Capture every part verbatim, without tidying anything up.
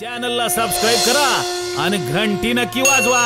चॅनलला सबस्क्राइब करा आणि घंटी नक्की वाजवा।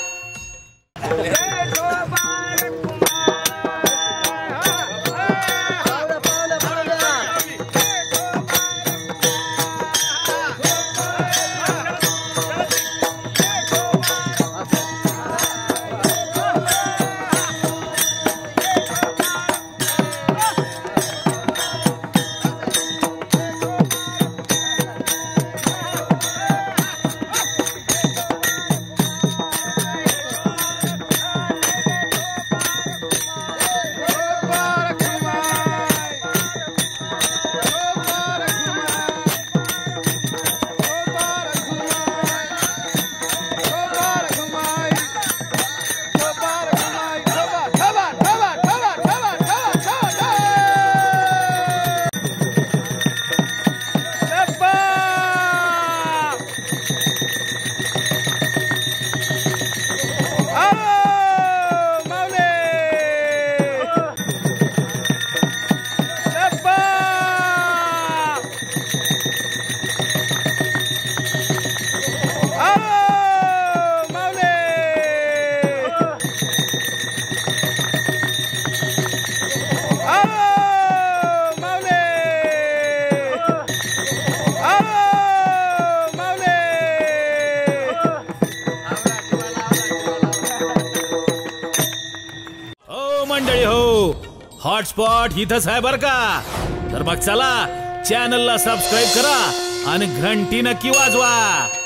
मंडळी हो, हॉटस्पॉट इथंच आहे बर का। तर मग चला चॅनलला सबस्क्राइब करा आणि घंटी नक्की वाजवा।